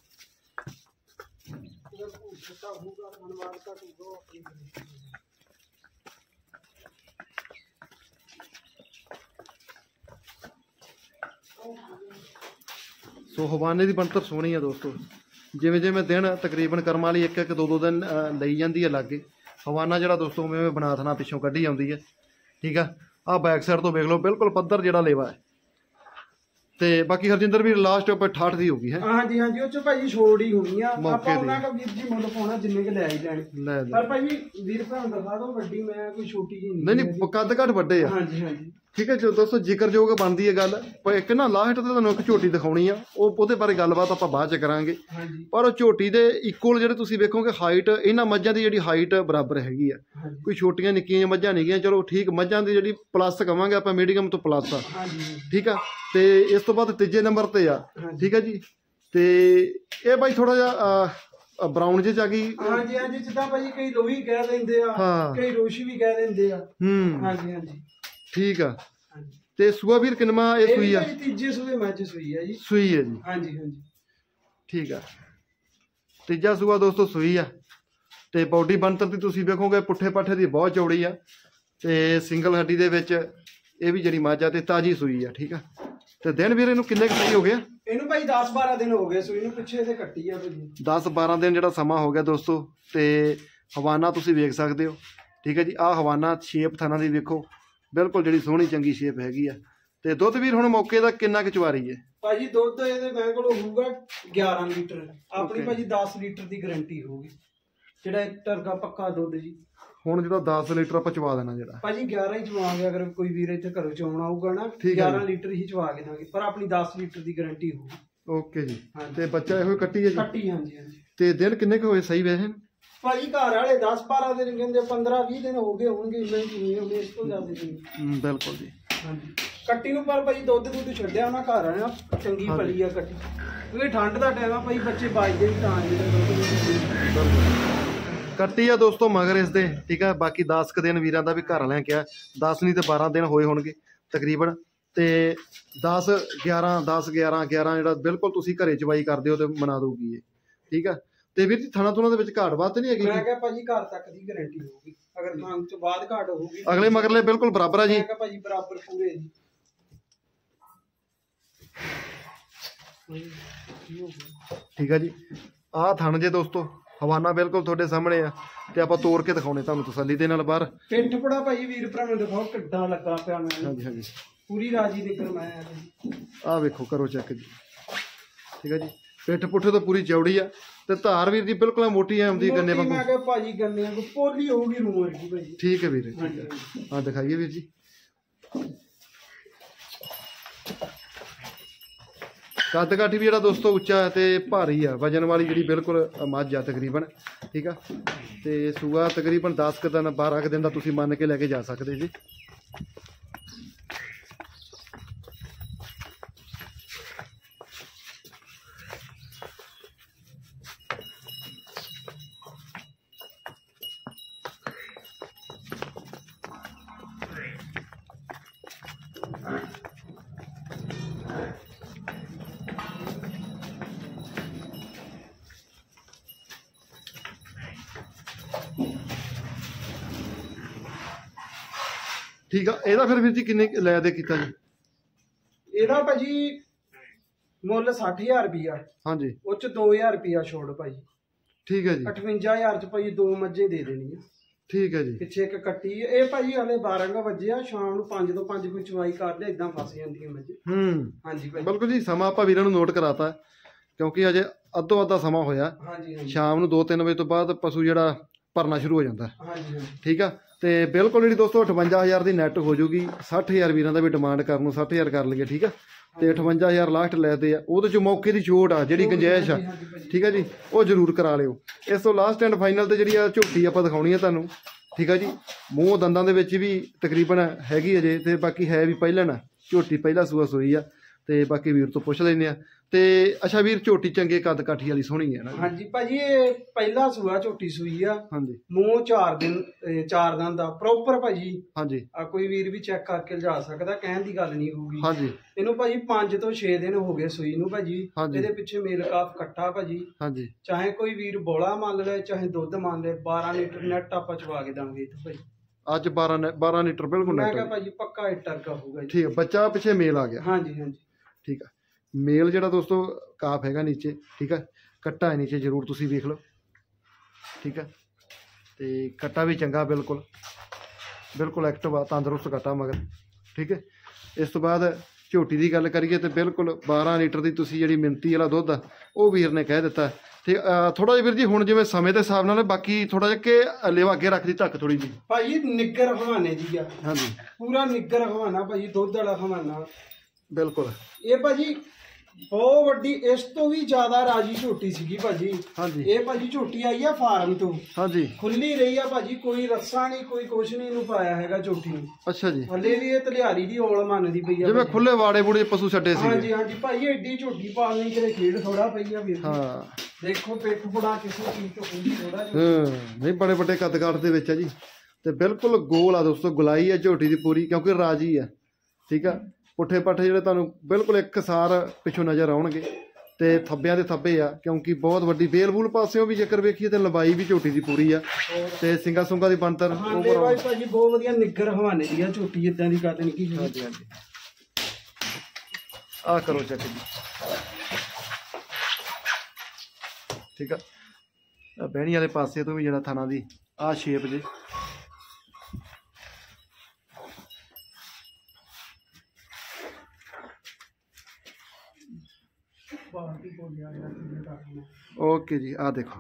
ਸੋ ਹਵਾਨੇ ਦੀ ਬਣਤਰ ਸੋਹਣੀ ਆ ਦੋਸਤੋ। ਜਿਵੇਂ ਜਿਵੇਂ ਦਿਨ ਤਕਰੀਬਨ ਕਰਮ ਵਾਲੀ 1-2 ਦਿਨ ਲਈ ਜਾਂਦੀ ਹੈ ਲਾਗੇ, ਹਵਾਨਾ ਜਿਹੜਾ ਦੋਸਤੋ ਉਵੇਂ ਬਣਾ ਥਣਾ ਪਿੱਛੋਂ ਕੱਢੀ ਆਉਂਦੀ ਹੈ, ਠੀਕ ਆ। ਆਹ ਬੈਕ ਸਾਈਡ ਤੋਂ ਵੇਖ ਲਓ, ਬਿਲਕੁਲ ਪੱਧਰ ਜਿਹੜਾ ਲੇਵਾ ਹੈ। ਤੇ ਬਾਕੀ ਹਰਜਿੰਦਰ ਵੀਰ ਲਾਸਟ ਆਪਾਂ 68 ਦੀ ਹੋਗੀ ਹੈ। ਹਾਂਜੀ, ਉਹ ਚ ਭਾਜੀ ਛੋੜ ਹੀ ਹੋਣੀ ਆ। ਆਪਾਂ ਉਹਨਾਂ ਦਾ ਵੀਰ ਜੀ ਮੁੱਲ ਪਾਉਣਾ ਜਿੰਨੇ ਕਿ ਲੈ ਹੀ ਲੈਣ, ਪਰ ਭਾਜੀ ਵੀਰ ਭਰਾ ਦਿਖਾ ਦੋ ਵੱਡੀ, ਮੈਂ ਕੋਈ ਛੋਟੀ ਜੀ ਨਹੀਂ, ਕੱਦ ਘੱਟ ਵੱਡੇ ਆ। ਹਾਂਜੀ, ਠੀਕ ਹੈ ਜੀ ਦੋਸਤੋ, ਜ਼ਿਕਰਯੋਗ ਬਣਦੀ ਹੈ ਗੱਲ। ਪਰ ਇੱਕ ਨਾ ਲਾਸਟ ਤੇ ਤੁਹਾਨੂੰ ਇੱਕ ਝੋਟੀ ਦਿਖਾਉਣੀ ਆ, ਉਹਦੇ ਬਾਰੇ ਗੱਲਬਾਤ ਆਪਾਂ ਬਾਅਦ ਚ ਕਰਾਂਗੇ। ਪਰ ਉਹ ਝੋਟੀ ਦੇ ਇਕੁਅਲ ਜਿਹੜੇ ਤੁਸੀਂ ਵੇਖੋਗੇ ਹਾਈਟ, ਇਹਨਾਂ ਮੱਝਾਂ ਦੀ ਜਿਹੜੀ ਹਾਈਟ ਬਰਾਬਰ ਹੈਗੀ ਆ, ਕੋਈ ਛੋਟੀਆਂ ਨਿੱਕੀਆਂ ਮੱਝਾਂ ਨਹੀਂ ਗੀਆਂ। ਚਲੋ ਠੀਕ, ਮੱਝਾਂ ਦੀ ਜਿਹੜੀ ਪਲੱਸ ਕਵਾਂਗੇ ਆਪਾਂ, ਮੀਡੀਅਮ ਤੋਂ ਪਲੱਸ ਆ, ਠੀਕ ਆ। ਤੇ ਇਸ ਤੋਂ ਬਾਅਦ ਤੀਜੇ ਨੰਬਰ ਤੇ ਆ, ਠੀਕ ਹੈ ਜੀ। ਤੇ ਇਹ ਬਾਈ ਥੋੜਾ ਜਿਹਾ ਬਰਾਊਨ ਜਿਹੇ ਚ ਆ ਗਈ। ਹਾਂਜੀ, ਜਿੱਦਾਂ ਭਾਜੀ ਕਈ ਲੋਹੀ ਕਹਿ ਦਿੰਦੇ ਆ, ਕਈ ਰੋਸ਼ੀ ਵੀ ਕਹਿ ਦਿੰਦੇ ਆ। ਹਾਂਜੀ, ਠੀਕ ਆ। ਤੇ ਸੂਆ ਵੀਰ ਕਿੰਨਵਾਂ ਇਹ ਸੂਈ ਆ? ਤੀਜੇ ਸੂਏ ਮੱਝ ਸੂਈ ਆ ਜੀ। ਸੂਈ ਹੈ ਜੀ, ਹਾਂਜੀ, ਠੀਕ ਆ। ਤੀਜਾ ਸੂਆ ਦੋਸਤੋ ਸੂਈ ਆ। ਤੇ ਬਾਡੀ ਬਣਤਰ ਦੀ ਤੁਸੀਂ ਵੇਖੋਗੇ ਪੁੱਠੇ ਪਾਠੇ ਦੀ ਬਹੁਤ ਚੌੜੀ ਆ, ਤੇ ਸਿੰਗਲ ਹੱਡੀ ਦੇ ਵਿੱਚ ਇਹ ਵੀ ਜਿਹੜੀ ਮੱਝ ਆ, ਤੇ ਤਾਜੀ ਸੂਈ ਆ, ਠੀਕ ਆ। ਤੇ ਦਿਨ ਵੀਰ ਇਹਨੂੰ ਕਿੰਨੇ ਕੁ ਸਹੀ ਹੋ ਗਿਆ? ਇਹਨੂੰ ਭਾਈ 10-12 ਦਿਨ ਹੋ ਗਏ ਸੂਈ ਨੂੰ, ਪਿੱਛੇ ਇਹਦੇ ਕੱਟੀ ਆ ਭਾਜੀ 10-12 ਦਿਨ ਜਿਹੜਾ ਸਮਾਂ ਹੋ ਗਿਆ ਦੋਸਤੋ। ਤੇ ਹਵਾਨਾ ਤੁਸੀਂ ਵੇਖ ਸਕਦੇ ਹੋ, ਠੀਕ ਹੈ ਜੀ। ਆਹ ਹਵਾਨਾ ਸ਼ੇਪ ਥਾਣਾ ਦੀ ਵੇਖੋ, ਬਿਲਕੁਲ ਜਿਹੜੀ ਸੋਹਣੀ ਚੰਗੀ ਸ਼ੇਪ ਹੈਗੀ ਆ। ਤੇ ਦੁੱਧ ਵੀਰ ਹੁਣ ਮੌਕੇ ਦਾ ਕਿੰਨਾ ਕੁ ਚਵਾਰੀ ਹੈ? ਭਾਜੀ ਦੁੱਧ ਇਹਦੇ ਮੇਰੇ ਕੋਲ ਹੋਊਗਾ 11 ਲੀਟਰ, ਆਪਣੀ ਭਾਜੀ 10 ਲੀਟਰ ਦੀ ਗਾਰੰਟੀ ਹੋਊਗੀ, ਜਿਹੜਾ ਟਰਗਾ ਪੱਕਾ ਦੁੱਧ ਜੀ। ਹੁਣ ਜਿਹੜਾ 10 ਲੀਟਰ ਆਪਾਂ ਚਵਾ ਦੇਣਾ ਜਿਹੜਾ ਭਾਜੀ 11 ਹੀ ਚਵਾਵਾਂਗੇ, ਅਗਰ ਕੋਈ ਵੀਰ ਇੱਥੇ ਘਰੋਂ ਚਵਾਉਣਾ ਆਊਗਾ ਨਾ 11 ਲੀਟਰ ਹੀ ਚਵਾ ਕੇ ਦਾਂਗੇ, ਪਰ ਆਪਣੀ 10 ਲੀਟਰ ਦੀ ਗਾਰੰਟੀ ਹੋਊਗੀ। ਓਕੇ ਜੀ। ਤੇ ਬੱਚਾ ਇਹੋ ਕੱਟੀ ਹੈ ਜੀ? ਕੱਟੀ, ਹਾਂਜੀ ਹਾਂਜੀ। ਤੇ ਦਿਨ ਕਿੰਨੇ ਕੁ ਹੋਏ ਸਹੀ ਵੈਸੇ? ਭਾਜੀ ਘਰ ਵਾਲੇ 10-12 ਦਿਨ ਕਹਿੰਦੇ, 15-20 ਦਿਨ ਹੋ ਗਏ ਹੋਣਗੇ, ਇੰਨਾ ਹੀ ਹੋਣੇ, ਇਸ ਤੋਂ ਜ਼ਿਆਦਾ ਨਹੀਂ। ਬਿਲਕੁਲ ਜੀ। ਹਾਂਜੀ ਕੱਟੀ ਨੂੰ ਪਰ ਭਾਜੀ ਦੁੱਧ ਛੱਡਿਆ ਉਹਨਾਂ ਘਰ ਵਾਲਿਆਂ, ਚੰਗੀ ਪਲੀ ਆ ਕੱਟੀ, ਕਿਉਂਕਿ ਠੰਡ ਦਾ ਟਾਈਮ ਆ ਭਾਈ, ਬੱਚੇ ਬਾਜਦੇ ਵੀ ਤਾਂ ਕੱਟੀ ਆ ਦੋਸਤੋ ਮਗਰ ਇਸ ਦੇ, ਠੀਕ ਆ। ਬਾਕੀ 10 ਕੁ ਦਿਨ ਵੀਰਾਂ ਦਾ ਵੀ ਘਰ ਵਾਲਿਆਂ ਕਿਹਾ, 10 ਨਹੀਂ ਤੇ 12 ਦਿਨ ਹੋਏ ਹੋਣਗੇ ਤਕਰੀਬਨ। ਤੇ 10-11 ਜਿਹੜਾ ਬਿਲਕੁਲ ਤੁਸੀਂ ਘਰੇ ਚਵਾਈ ਕਰਦੇ ਹੋ ਤੇ ਮਨਾ ਦਊਗੀ ਇਹ, ਠੀਕ ਆ। ਤੇ ਵੀਰ ਜੀ ਥਣਾ ਥੁਣਾ ਦੇ ਵਿੱਚ ਘਾਟ ਬਾਤ ਨਹੀਂ ਹੈਗੀ? ਮੈਂ ਕਿਹਾ ਭਾਜੀ ਘਰ ਤੱਕ ਦੀ ਗਾਰੰਟੀ ਹੋਊਗੀ, ਅਗਰ ਥਾਂ ਤੋਂ ਬਾਅਦ ਘਾਟ ਹੋਊਗੀ ਅਗਲੇ ਮਗਰਲੇ ਬਿਲਕੁਲ ਬਰਾਬਰ ਆ ਜੀ? ਮੈਂ ਕਿਹਾ ਭਾਜੀ ਬਰਾਬਰ ਪੂਰੇ ਜੀ। ਠੀਕ ਆ ਜੀ। ਆਹ ਥਣ ਜੇ ਦੋਸਤੋ, ਹਵਾਨਾ ਬਿਲਕੁਲ ਤੁਹਾਡੇ ਸਾਹਮਣੇ ਆ, ਤੇ ਆਪਾਂ ਤੋੜ ਕੇ ਦਿਖਾਉਣੇ ਤੁਹਾਨੂੰ ਤਸੱਲੀ ਦੇ ਨਾਲ ਬਾਹਰ। ਪਿੱਠ ਪੜਾ ਭਾਈ ਵੀਰ ਭਰਾ ਨੂੰ ਦਿਖਾਓ ਕਿੱਦਾਂ ਲੱਗਾ ਪਿਆ ਮੈਂ। ਹਾਂਜੀ ਹਾਂਜੀ ਪੂਰੀ ਰਾਜੀ ਨਿਕਲ ਮੈਂ। ਆਹ ਵੇਖੋ ਕਰੋ ਚੈੱਕ ਜੀ, ਠੀਕ ਆ ਜੀ। ਪਿੱਠ ਪੁੱਠੇ ਤੋਂ ਪੂਰੀ ਚੌੜੀ ਆ, ਤੇ ਧਾਰ ਵੀਰ ਜੀ ਬਿਲਕੁਲ ਮੋਟੀ ਆਉਂਦੀ ਗੰਨੇ ਵਾਂਗੂ। ਮੈਂ ਕਿਹਾ ਭਾਜੀ ਗੰਨੇ ਵਾਂਗੂ ਪੋਲੀ ਹੋਊਗੀ ਰੂਹ ਵਰਗੀ ਭਾਜੀ। ਠੀਕ ਹੈ ਵੀਰ, ਹਾਂ ਦਿਖਾਈਏ ਵੀਰ ਜੀ। ਕੱਦ ਕਾਠ ਵੀ ਜਿਹੜਾ ਦੋਸਤੋ ਉੱਚਾ ਹੈ ਤੇ ਭਾਰੀ ਆ, ਵਜਨ ਵਾਲੀ ਜਿਹੜੀ ਬਿਲਕੁਲ ਮੱਝ ਆ ਤਕਰੀਬਨ, ਠੀਕ ਆ। ਤੇ ਸੂਆ ਤਕਰੀਬਨ 10 ਕੁ ਦਿਨ 12 ਕੁ ਦਿਨ ਦਾ ਤੁਸੀਂ ਮੰਨ ਕੇ ਲੈ ਕੇ ਜਾ ਸਕਦੇ ਜੀ। ਠੀਕ ਆ। ਇਹਦਾ ਫਿਰ ਵੀਰ ਜੀ ਕਿੰਨੇ ਲੈ ਦੇ ਕੀਤਾ ਜੀ? ਇਹਦਾ ਭਾਜੀ ਮੁੱਲ 60,000 ਰੁਪਿਆ। ਹਾਂਜੀ। ਉਹ ਚ 2,000 ਰੁਪਿਆ ਛੋੜ ਭਾਜੀ। ਠੀਕ ਹੈ ਜੀ। 58,000 ਚ ਭਾਜੀ 2 ਮੱਝੇ ਦੇ ਦੇਣੀ ਆ। ਠੀਕ ਹੈ ਜੀ। ਪਿੱਛੇ ਇੱਕ ਕੱਟੀ ਇਹ ਭਾਜੀ ਹਲੇ 12 ਵਜੇ ਆ, ਸ਼ਾਮ ਨੂੰ 5 ਤੋਂ 5 ਕੋਈ ਚਵਾਈ ਕਰ ਲਿਆ, ਇਦਾਂ ਫਸ ਜਾਂਦੀਆਂ ਮੱਝੇ। ਹਾਂਜੀ ਭਾਜੀ ਬਿਲਕੁਲ ਜੀ। ਸਮਾਂ ਆਪਾਂ ਵੀਰਾਂ ਨੂੰ ਨੋਟ ਕਰਾਤਾ, ਕਿਉਂਕਿ ਅਜੇ ਅੱਧੋ ਅੱਧਾ ਸਮਾਂ ਹੋਇਆ। ਹਾਂਜੀ। ਸ਼ਾਮ ਨੂੰ 2-3 ਵਜੇ ਤੋਂ ਬਾਅਦ ਪਸ਼ੂ ਜਿਹੜਾ ਭਰਨਾ ਸ਼ੁਰੂ ਹੋ ਜਾਂਦਾ। ਹਾਂਜੀ। ਠੀਕ ਆ। ਤੇ ਬਿਲਕੁਲ ਜਿਹੜੀ ਦੋਸਤੋ 58,000 ਦੀ ਨੈਟ ਹੋ ਜੂਗੀ। 60,000 ਵੀਰਾਂ ਦਾ ਵੀ ਡਿਮਾਂਡ ਕਰਨ ਨੂੰ 60,000 ਕਰ ਲਈਏ, ਠੀਕ ਆ। ਤੇ 58,000 ਲਾਸਟ ਲੈਦੇ ਆ, ਉਹਦੇ ਚ ਮੌਕੇ ਦੀ ਛੋਟ ਆ, ਜਿਹੜੀ ਗੁੰਜਾਇਸ਼ ਆ, ਠੀਕ ਆ ਜੀ, ਉਹ ਜ਼ਰੂਰ ਕਰਾ ਲਿਓ। ਇਸ ਤੋਂ ਲਾਸਟ ਐਂਡ ਫਾਈਨਲ ਤੇ ਜਿਹੜੀ ਆ ਝੋਟੀ ਆਪਾਂ ਦਿਖਾਉਣੀ ਆ ਤੁਹਾਨੂੰ, ਠੀਕ ਆ ਜੀ। ਮੂੰਹ ਦੰਦਾਂ ਦੇ ਵਿੱਚ ਵੀ ਤਕਰੀਬਨ ਹੈਗੀ ਅਜੇ, ਤੇ ਬਾਕੀ ਹੈ ਵੀ ਪਹਿਲਣ ਝੋਟੀ, ਪਹਿਲਾ ਸੂਆ ਸੋਈ ਆ। ਤੇ ਬਾਕੀ ਵੀਰ ਤੋਂ ਪੁੱਛ ਲੈਂਦੇ ਆ। ਤੇ ਅੱਛਾ ਵੀਰ, ਝੋਟੀ ਚੰਗੇ ਕੱਦ ਕਾਠੀ ਵਾਲੀ ਸੋਹਣੀ ਹੈ ਨਾ? ਹਾਂਜੀ ਭਾਜੀ, ਇਹ ਪਹਿਲਾ ਸੂਆ ਝੋਟੀ ਸੂਈ ਆ। ਹਾਂਜੀ। ਮੂੰਹ 4 ਦਿਨ ਦਾ ਪ੍ਰੋਪਰ ਭਾਜੀ। ਹਾਂਜੀ। ਆ ਕੋਈ ਵੀਰ ਵੀ ਚੈੱਕ ਕਰਕੇ ਲਿਜਾ ਸਕਦਾ, ਕਹਿਣ ਦੀ ਗੱਲ ਨਹੀਂ ਹੋਊਗੀ। ਹਾਂਜੀ। ਇਹਨੂੰ ਭਾਜੀ 5 ਤੋਂ 6 ਦਿਨ ਹੋ ਗਏ ਸੂਈ ਨੂੰ ਭਾਜੀ। ਇਹਦੇ ਪਿੱਛੇ ਮੇਲ ਕਾਫ ਕੱਟਾ ਭਾਜੀ। ਹਾਂਜੀ। ਚਾਹੇ ਕੋਈ ਵੀਰ ਬੋਲਾ ਮੰਨ ਲੈ, ਚਾਹੇ ਦੁੱਧ ਮੰਨ ਲੈ, 12 ਲੀਟਰ ਨੈਟ ਆਪਾਂ ਚਵਾ ਕੇ ਦਾਂਗੇ ਇੱਥੇ ਭਾਜੀ। ਅੱਜ 12 ਲੀਟਰ ਬਿਲਕੁਲ ਮੈਂ ਕਿਹਾ ਭਾਜੀ ਪੱਕਾ ਲੀਟਰ ਕਾ ਹੋਊਗਾ ਜੀ। ਠੀਕ ਹੈ। ਬੱਚਾ ਪਿੱਛੇ ਮੇਲ ਆ ਗਿਆ? ਹਾਂਜੀ ਹਾਂਜੀ। ਠੀਕ ਆ। ਮੇਲ ਜਿਹੜਾ ਦੋਸਤੋ ਕਾਫ ਹੈਗਾ ਨੀਚੇ, ਠੀਕ ਆ। ਕੱਟਾ ਹੈ ਨੀਚੇ, ਜ਼ਰੂਰ ਤੁਸੀਂ ਵੇਖ ਲਓ, ਠੀਕ ਆ। ਤੇ ਕੱਟਾ ਵੀ ਚੰਗਾ, ਬਿਲਕੁਲ ਐਕਟਿਵ ਆ, ਤੰਦਰੁਸਤ ਕੱਟਾ ਮਗਰ, ਠੀਕ ਹੈ। ਇਸ ਤੋਂ ਬਾਅਦ ਝੋਟੀ ਦੀ ਗੱਲ ਕਰੀਏ ਤੇ ਬਿਲਕੁਲ 12 ਲੀਟਰ ਦੀ ਤੁਸੀਂ ਜਿਹੜੀ ਮਿੰਤੀ ਵਾਲਾ ਦੁੱਧ ਆ ਉਹ ਵੀਰ ਨੇ ਕਹਿ ਦਿੱਤਾ। ਤੇ ਥੋੜਾ ਜਿਹਾ ਵੀਰ ਜੀ ਹੁਣ ਜਿਵੇਂ ਸਮੇਂ ਦੇ ਹਿਸਾਬ ਨਾਲ ਬਾਕੀ ਥੋੜਾ ਜਿਹਾ ਕਿ ਲੇਵਾ ਅੱਗੇ ਰੱਖਦੀ ਧੱਕ ਥੋੜੀ ਜੀ ਭਾਈ, ਨਿੱਗਰ ਹਵਾਨੇ ਦੀ ਆ। ਹਾਂਜੀ। ਪੂਰਾ ਨਿੱਗਰ ਹਵਾਨਾ ਭਾਜੀ, ਦੁੱਧ ਵਾਲਾ ਹਵਾਨਾ ਬਿਲਕੁਲ। ਇਹ ਭਾਜੀ ਬਹੁਤ ਵੱਡੀ, ਇਸ ਤੋਂ ਵੀ ਜ਼ਿਆਦਾ ਰਾਜੀ ਝੋਟੀ ਸੀਗੀ ਭਾਜੀ। ਹਾਂਜੀ। ਇਹ ਭਾਜੀ ਝੋਟੀ ਆਈ ਆ ਫਾਰਮ ਤੋਂ। ਹਾਂਜੀ। ਖੁੱਲੀ ਰਹੀ ਆ ਭਾਜੀ, ਕੋਈ ਰੱਸਾ ਨਹੀਂ, ਕੋਈ ਕੁਛ ਨਹੀਂ ਇਹਨੂੰ ਪਾਇਆ ਹੈਗਾ ਝੋਟੀ ਨੂੰ। ਅੱਛਾ ਜੀ। ਹਲੇ ਵੀ ਇਹ ਤਲਿਆਰੀ ਦੀ ਔਲ ਮੰਨਦੀ ਪਈ ਆ, ਜਿਵੇਂ ਖੁੱਲੇ ਵਾੜੇ ਬੂੜੇ ਪਸ਼ੂ ਛੱਡੇ ਸੀ। ਹਾਂਜੀ ਹਾਂਜੀ ਭਾਈ, ਐਡੀ ਝੋਟੀ ਪਾਲਣੀ ਕਿਤੇ ਖੇਡ ਥੋੜਾ ਪਈ ਆ ਵੀਰ। ਹਾਂ ਦੇਖੋ ਪਿੱਠ ਪੁੜਾ ਕਿਸੇ ਚੀਜ਼ ਤੋਂ ਕੋਈ ਥੋੜਾ ਨਹੀਂ, ਬੜੇ ਵੱਡੇ ਕੱਦ ਕਾਠ ਦੇ ਵਿੱਚ ਆ ਜੀ। ਤੇ ਬਿਲਕੁਲ ਗੋਲ ਆ ਦੋਸਤੋ, ਗੁਲਾਈ ਆ ਝੋਟੀ ਦੀ ਪੂਰੀ, ਕਿਉਂਕਿ ਰਾਜੀ ਆ, ਠੀਕ ਆ। ਪੁੱਠੇ ਪੱਠੇ ਜਿਹੜੇ ਤੁਹਾਨੂੰ ਬਿਲਕੁਲ ਇੱਕਸਾਰ ਪਿੱਛੋਂ ਨਜ਼ਰ ਆਉਣਗੇ, ਤੇ ਥੱਬਿਆਂ ਦੇ ਥੱਬੇ ਆ, ਕਿਉਂਕਿ ਬਹੁਤ ਵੱਡੀ ਬੇਲ ਬੂਲ ਪਾਸਿਓਂ ਵੀ ਜੇਕਰ ਵੇਖੀਏ ਤੇ ਲੰਬਾਈ ਵੀ ਝੋਟੀ ਦੀ ਪੂਰੀ ਆ, ਤੇ ਸਿੰਗਾ ਸੁੰਗਾ ਦੀ ਬਣਤਰ ਭਾਜੀ ਬਹੁਤ ਵਧੀਆ ਨਿੱਗਰ ਹਵਾਨੇ ਦੀ ਆ ਝੋਟੀ, ਇਦਾਂ ਦੀ ਗੱਲ ਨਹੀਂ ਕੀ। ਹਾਂਜੀ ਹਾਂਜੀ। ਆ ਕਰੋ ਚੈੱਕ ਜੀ। ਠੀਕ ਆ, ਬਹਿਣੀ ਵਾਲੇ ਪਾਸੇ ਤੋਂ ਵੀ ਜਿਹੜਾ ਥਣਾ ਦੀ ਆ ਸ਼ੇਪ ਜੇ। ਓਕੇ ਜੀ, ਆ ਦੇਖੋ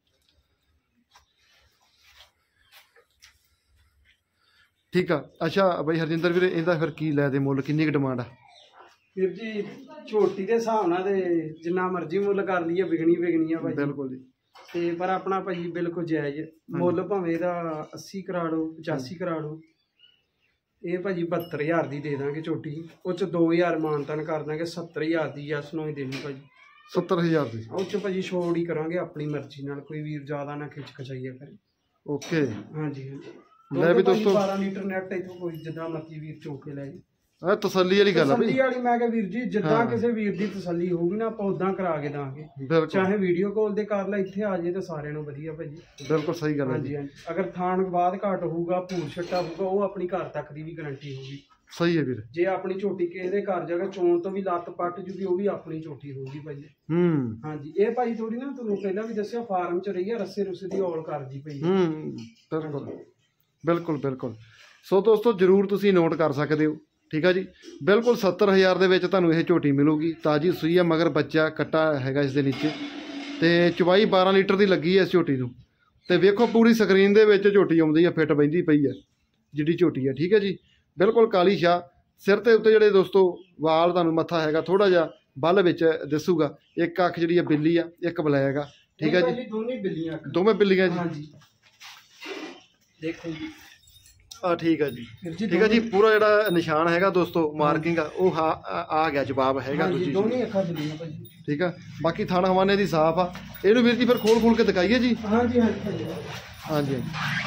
ਠੀਕ ਆ। ਅੱਛਾ ਬਈ ਹਰਜਿੰਦਰ ਵੀਰੇ, ਇਹਦਾ ਫਿਰ ਕੀ ਲੈ ਦੇ ਮੁੱਲ, ਕਿੰਨੀ ਕੁ ਡਿਮਾਂਡ ਆ? ਵੀਰ ਜੀ ਝੋਟੀ ਦੇ ਹਿਸਾਬ ਨਾਲ ਤੇ ਜਿੰਨਾ ਮਰਜ਼ੀ ਮੁੱਲ ਕਰ ਲਈਏ ਵਿਕਣੀ ਆ ਭਾਈ। ਬਿਲਕੁਲ ਜੀ। ਤੇ ਪਰ ਆਪਣਾ ਭਾਈ ਬਿਲਕੁਲ ਜਾਇਜ਼ ਮੁੱਲ, ਭਾਵੇਂ ਇਹਦਾ 80 ਕਰਾ ਲਓ 85 ਕਰਾ ਲਓ, ਇਹ ਭਾਜੀ 72,000 ਦੀ ਦੇ ਦਾਂਗੇ ਝੋਟੀ। ਉਹ ਚ 2,000 ਮਾਨਤਾਨ ਕਰ ਦਾਂਗੇ, 70,000 ਦੀ ਯਸ ਨੋ ਹੀ ਦੇਣੀ ਭਾਜੀ। 70,000 ਦੀ ਉਹ ਚ ਭਾਜੀ ਛੋੜ ਹੀ ਕਰਾਂਗੇ ਆਪਣੀ ਮਰਜ਼ੀ ਨਾਲ, ਕੋਈ ਵੀਰ ਜ਼ਿਆਦਾ ਨਾ ਖਿੱਚ ਖਚਾਈਆ ਕਰੇ। ਓਕੇ ਹਾਂਜੀ ਹਾਂਜੀ। ਲੈ ਵੀ ਦੋਸਤੋ 12 ਲੀਟਰ ਨੈਟ ਇਥੋਂ ਕੋਈ ਜਿੱਦਾਂ ਮਰਜ਼ੀ ਵੀਰ ਚੋਕ ਕੇ ਲੈ ਜੀ। ਆ ਤਸੱਲੀ ਵਾਲੀ ਗੱਲ ਆ ਬਈ। ਤਸੱਲੀ ਵਾਲੀ ਮੈਂ ਕਿਹਾ ਵੀਰ ਜੀ, ਜਿੱਦਾਂ ਕਿਸੇ ਵੀਰ ਦੀ ਤਸੱਲੀ ਹੋਊਗੀ ਨਾ ਆਪਾਂ ਉਦਾਂ ਕਰਾ ਕੇ ਦਾਂਗੇ। ਬਿਲਕੁਲ, ਚਾਹੇ ਵੀਡੀਓ ਕਾਲ ਦੇ ਕਰ ਲੈ, ਇੱਥੇ ਆ ਜੇ ਤਾਂ ਸਾਰਿਆਂ ਨੂੰ ਵਧੀਆ ਭਾਜੀ। ਬਿਲਕੁਲ ਸਹੀ ਗੱਲ ਹੈ ਜੀ। ਹਾਂਜੀ ਹਾਂਜੀ। ਅਗਰ ਥਾਣ ਬਾਅਦ ਘਾਟ ਹੋਊਗਾ, ਭੂਰ ਛੱਟਾ ਹੋਊਗਾ, ਉਹ ਆਪਣੀ ਘਰ ਤੱਕ ਦੀ ਵੀ ਗਾਰੰਟੀ ਹੋਊਗੀ। ਸਹੀ ਹੈ ਵੀਰ। ਜੇ ਆਪਣੀ ਝੋਟੀ ਕਿਸੇ ਦੇ ਘਰ ਜਗ੍ਹਾ ਚੋਣ ਤੋਂ ਵੀ ਲੱਤ ਪੱਟ ਜੂਗੀ, ਉਹ ਵੀ ਆਪਣੀ ਝੋਟੀ ਹੋਊਗੀ ਭਾਜੀ। ਹਾਂਜੀ। ਇਹ ਭਾਈ ਥੋੜੀ ਨਾ ਤੁਹਾਨੂੰ ਪਹਿਲਾਂ ਵੀ ਦੱਸਿਆ, ਫਾਰਮ ਚ ਰਹੀ ਆ, ਰੱਸੇ ਰੁੱਸੇ ਦੀ ਔਲ ਕਰਦੀ ਪਈ। ਬਿਲਕੁਲ ਬਿਲਕੁਲ ਬਿਲਕੁਲ। ਸੋ ਦੋਸਤੋ ਜਰੂਰ ਤੁਸੀਂ ਨੋਟ ਕਰ ਸਕਦੇ ਹੋ। ਠੀਕ ਆ ਜੀ, ਬਿਲਕੁਲ 70,000 ਦੇ ਵਿੱਚ ਤੁਹਾਨੂੰ ਇਹ ਝੋਟੀ ਮਿਲੂਗੀ। ਤਾਜੀ ਸੂਈ ਆ, ਮਗਰ ਬੱਚਾ ਕੱਟਾ ਹੈਗਾ ਇਸ ਦੇ ਨੀਚੇ, ਤੇ ਚਵਾਈ 12 ਲੀਟਰ ਦੀ ਲੱਗੀ ਹੈ ਇਸ ਝੋਟੀ ਨੂੰ। ਤੇ ਵੇਖੋ ਪੂਰੀ ਸਕਰੀਨ ਦੇ ਵਿੱਚ ਝੋਟੀ ਆਉਂਦੀ ਆ, ਫਿੱਟ ਬਹਿੰਦੀ ਪਈ ਹੈ ਜਿੱਡੀ ਝੋਟੀ ਹੈ। ਠੀਕ ਹੈ ਜੀ, ਬਿਲਕੁਲ ਕਾਲੀ ਸ਼ਾਹ। ਸਿਰ ਦੇ ਉੱਤੇ ਜਿਹੜੇ ਦੋਸਤੋ ਵਾਲ, ਤੁਹਾਨੂੰ ਮੱਥਾ ਹੈਗਾ ਥੋੜਾ ਜਿਹਾ ਬੱਲ ਵਿੱਚ ਦਿਸੂਗਾ। ਇੱਕ ਅੱਖ ਜਿਹੜੀ ਆ ਬਿੱਲੀ ਆ, ਇੱਕ ਬਲੈਕ ਆ। ਠੀਕ ਹੈ ਜੀ, ਦੋਨੇ ਬਿੱਲੀਆਂ, ਦੋਵੇਂ ਬਿੱਲੀਆਂ ਜੀ। ਹਾਂਜੀ ਦੇਖੋ ਜੀ। ਆ ਠੀਕ ਆ ਜੀ, ਠੀਕ ਆ ਜੀ। ਪੂਰਾ ਜਿਹੜਾ ਨਿਸ਼ਾਨ ਹੈਗਾ ਦੋਸਤੋ, ਮਾਰਕਿੰਗ ਆ, ਉਹ ਆ ਗਿਆ, ਜਵਾਬ ਹੈਗਾ ਦੂਜੀ। ਦੋਨੇ ਅੱਖਾਂ ਬਿੱਲੀਆਂ ਭਾਜੀ। ਠੀਕ ਆ। ਬਾਕੀ ਥਾਣਾ ਹਵਾਨੇ ਦੀ ਸਾਫ ਆ। ਇਹਨੂੰ ਵੀਰ ਜੀ ਫਿਰ ਖੋਲ ਕੇ ਦਿਖਾਈਏ ਜੀ। ਹਾਂਜੀ ਹਾਂਜੀ ਹਾਂਜੀ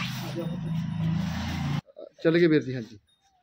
ਚੱਲ ਗਏ ਵੀਰ ਜੀ। ਹਾਂਜੀ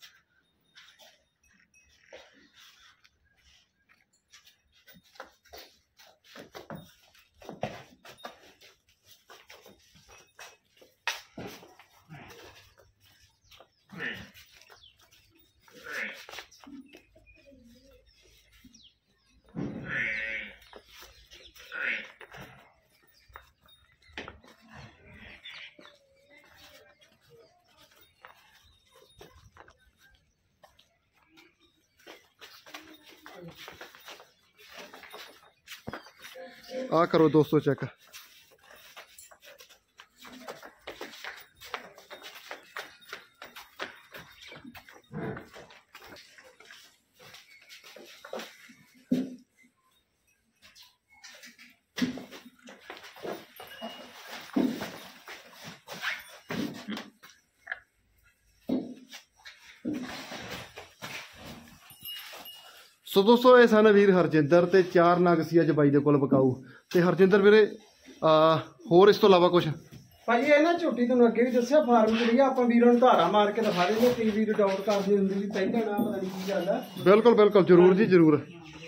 ਆ ਕਰੋ ਦੋਸਤੋ ਚੈੱਕ। ਸੋ ਦੋਸਤੋ ਇਹ ਸਨ ਵੀਰ ਹਰਜਿੰਦਰ, ਤੇ 4 ਨਗ ਸੀ ਅੱਜ ਬਾਈ ਦੇ ਕੋਲ ਬਕਾਊ। ਤੇ ਹਰਜਿੰਦਰ ਵੀਰੇ ਹੋਰ ਇਸ ਤੋਂ ਇਲਾਵਾ ਕੁਝ? ਭਾਜੀ ਇਹ ਨਾ ਝੋਟੀ ਤੁਹਾਨੂੰ ਅੱਗੇ ਵੀ ਦੱਸਿਆ, ਫਾਰਮ ਚ ਰਹੀ ਆ, ਆਪਾਂ ਵੀਰਾਂ ਨੂੰ ਧਾਰਾ ਮਾਰ ਕੇ ਦਿਖਾ ਦਿੰਦੇ। ਕਈ ਵੀਰ ਡਾਊਟ ਕਰਦੇ ਹੁੰਦੇ ਵੀ ਪਹਿਲਾਂ ਨਾ ਪਤਾ ਨਹੀਂ ਕੀ ਗੱਲ ਆ। ਬਿਲਕੁਲ ਬਿਲਕੁਲ, ਜ਼ਰੂਰ ਜੀ ਜ਼ਰੂਰ।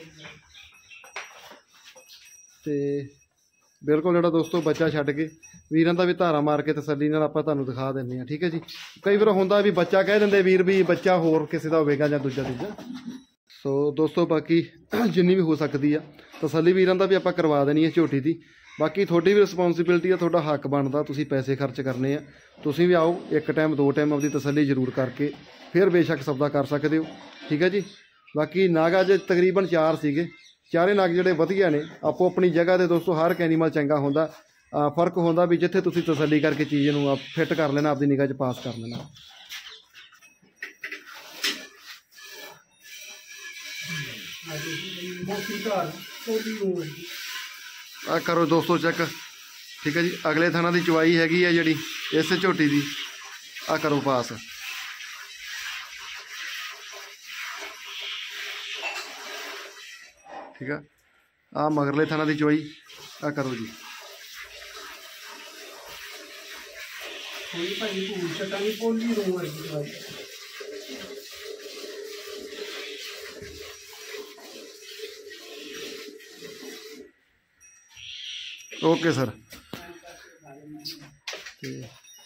ਤੇ ਬਿਲਕੁਲ ਜਿਹੜਾ ਦੋਸਤੋ ਬੱਚਾ ਛੱਡ ਕੇ ਵੀਰਾਂ ਦਾ ਵੀ ਧਾਰਾ ਮਾਰ ਕੇ ਤਸੱਲੀ ਨਾਲ ਆਪਾਂ ਤੁਹਾਨੂੰ ਦਿਖਾ ਦਿੰਦੇ ਹਾਂ। ਠੀਕ ਹੈ ਜੀ। ਕਈ ਵਾਰ ਹੁੰਦਾ ਵੀ ਬੱਚਾ ਕਹਿ ਦਿੰਦੇ ਵੀਰ ਵੀ ਬੱਚਾ ਹੋਰ ਕਿਸੇ ਦਾ ਹੋਵੇਗਾ ਜਾਂ ਦੂਜਾ। ਸੋ ਦੋਸਤੋ ਬਾਕੀ ਜਿੰਨੀ ਵੀ ਹੋ ਸਕਦੀ ਆ ਤਸੱਲੀ ਵੀਰਾਂ ਦਾ ਵੀ ਆਪਾਂ ਕਰਵਾ ਦੇਣੀ ਹੈ ਝੋਟੀ ਦੀ। ਬਾਕੀ ਤੁਹਾਡੀ ਵੀ ਰਿਸਪੌਂਸਿਬਿਲਟੀ ਆ, ਤੁਹਾਡਾ ਹੱਕ ਬਣਦਾ, ਤੁਸੀਂ ਪੈਸੇ ਖਰਚ ਕਰਨੇ ਆ। ਤੁਸੀਂ ਵੀ ਆਓ, ਇੱਕ ਟਾਈਮ 2 ਟਾਈਮ ਆਪਣੀ ਤਸੱਲੀ ਜ਼ਰੂਰ ਕਰਕੇ ਫਿਰ ਬੇਸ਼ੱਕ ਸੌਦਾ ਕਰ ਸਕਦੇ ਹੋ। ਠੀਕ ਹੈ ਜੀ। ਬਾਕੀ ਨਗ ਅੱਜ ਤਕਰੀਬਨ 4 ਸੀਗੇ, ਚਾਰੇ ਨਗ ਜਿਹੜੇ ਵਧੀਆ ਨੇ। ਆਪੋ ਆਪਣੀ ਜਗ੍ਹਾ ਤੇ ਦੋਸਤੋ ਹਰ ਇੱਕ ਐਨੀਮਲ ਚੰਗਾ ਹੁੰਦਾ। ਫਰਕ ਹੁੰਦਾ ਵੀ ਜਿੱਥੇ ਤੁਸੀਂ ਤਸੱਲੀ ਕਰਕੇ ਚੀਜ਼ ਨੂੰ ਫਿੱਟ ਕਰ ਲੈਣਾ, ਆਪਦੀ ਨਿਗਾਹ 'ਚ ਪਾਸ ਕਰ ਲੈਣਾ। ਆ ਕਰੋ ਦੋਸਤੋ ਚੈੱਕ। ਠੀਕ ਹੈ ਜੀ। ਅਗਲੇ ਥਾਣਾ ਦੀ ਚਵਾਈ ਹੈਗੀ ਆ ਜਿਹੜੀ ਇਸ ਝੋਟੀ ਦੀ, ਆ ਕਰੋ ਪਾਸ। ਠੀਕ ਆ। ਆ ਮਗਰਲੇ ਥਾਣਾ ਦੀ ਚਵਾਈ, ਆ ਕਰੋ ਜੀ। ਕੋਈ ਭਾਈ ਭੂਲ ਛੱਟਾ ਨਹੀਂ, ਪੋਲੀ ਰੋ ਵਰਗੀ ਦਵਾਈ। Okay sir. ਤੇ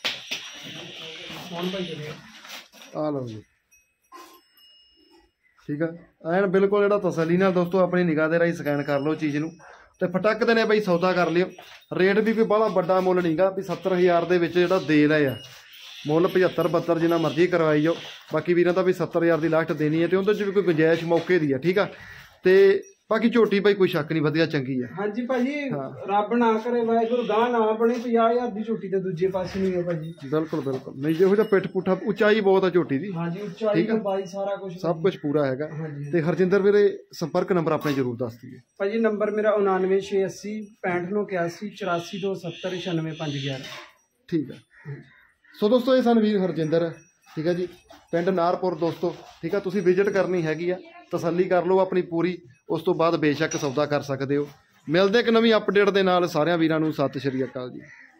ਹੁਣ ਭਾਈ ਆ ਲਓ ਜੀ। ਠੀਕ ਆ ਐਨ ਬਿਲਕੁਲ ਜਿਹੜਾ ਤਸੱਲੀ ਨਾਲ ਦੋਸਤੋ ਆਪਣੀ ਨਿਗਾਹ ਦੇ ਰਾਹੀਂ ਸਕੈਨ ਕਰ ਲਓ ਚੀਜ਼ ਨੂੰ ਤੇ ਫਟਕ ਦੇ ਨੇ ਬਈ ਸੌਦਾ ਕਰ ਲਿਓ। ਰੇਟ ਵੀ ਕੋਈ ਬਾਹਲਾ ਵੱਡਾ ਮੁੱਲ ਨਹੀਂਗਾ ਵੀ 70,000 ਦੇ ਵਿੱਚ ਜਿਹੜਾ ਦੇ ਲਏ ਆ, ਮੁੱਲ 75 72 ਜਿੰਨਾ ਮਰਜ਼ੀ ਕਰਵਾਈ ਜਾਓ। ਬਾਕੀ ਵੀਰਾਂ ਦਾ ਵੀ 70,000 ਦੀ ਲਾਸਟ ਦੇਣੀ ਹੈ ਤੇ ਉਹਦੇ 'ਚ ਵੀ ਕੋਈ ਗੁੰਜਾਇਸ਼ ਮੌਕੇ ਦੀ ਆ। ਠੀਕ ਆ ਤੇ ਬਾਕੀ ਝੋਟੀ ਬਾਈ ਕੋਈ ਸ਼ੱਕ ਨਹੀਂ ਵਧੀਆ ਚੰਗੀ ਆ। ਹਾਂਜੀ ਭਾਜੀ ਰੱਬ ਨਾ ਕਰੇ ਵਾਹਿਗੁਰੂ ਗਾਹ ਨਾ ਬਣੇ 50,000 ਦੀ ਝੋਟੀ ਤੇ ਦੂਜੇ ਪਾਸੇ ਨਹੀਂ ਹੈ ਭਾਜੀ। ਬਿਲਕੁਲ ਬਿਲਕੁਲ ਨਹੀਂ ਜਿਹੋ ਜਿਹਾ ਪਿੱਠ ਪੁੱਠਾ ਉਚਾਈ ਬਹੁਤ ਆ ਝੋਟੀ ਦੀ। ਹਾਂਜੀ ਉਚਾਈ ਲੰਬਾਈ ਸਾਰਾ ਕੁਝ ਸਭ ਕੁਝ ਪੂਰਾ ਹੈਗਾ। ਤੇ ਹਰਜਿੰਦਰ ਵੀਰੇ ਸੰਪਰਕ ਨੰਬਰ ਆਪਣੇ ਜ਼ਰੂਰ ਦੱਸ ਦਈਏ। ਭਾਜੀ ਨੰਬਰ ਮੇਰਾ 9968 6581 8427 96511। ਠੀਕ ਆ ਸੋ ਦੋਸਤੋ ਇਹ ਸਨ ਵੀਰ ਹਰਜਿੰਦਰ। ਠੀਕ ਆ ਜੀ ਪਿੰਡ ਨਾਰਪੁਰ ਦੋਸਤੋ। ਠੀਕ ਆ ਤੁਸੀਂ ਵਿਜ਼ਿਟ ਕਰਨੀ ਹੈਗੀ ਆ, ਤਸੱਲੀ ਕਰ ਲਓ ਆਪਣੀ ਪੂਰੀ, ਉਸ ਤੋਂ ਬਾਅਦ ਬੇਸ਼ੱਕ ਸੌਦਾ ਕਰ ਸਕਦੇ ਹੋ। ਮਿਲਦੇ ਇੱਕ ਨਵੀਂ ਅਪਡੇਟ ਦੇ ਨਾਲ। ਸਾਰਿਆਂ ਵੀਰਾਂ ਨੂੰ ਸਤਿ ਸ਼੍ਰੀ ਅਕਾਲ ਜੀ।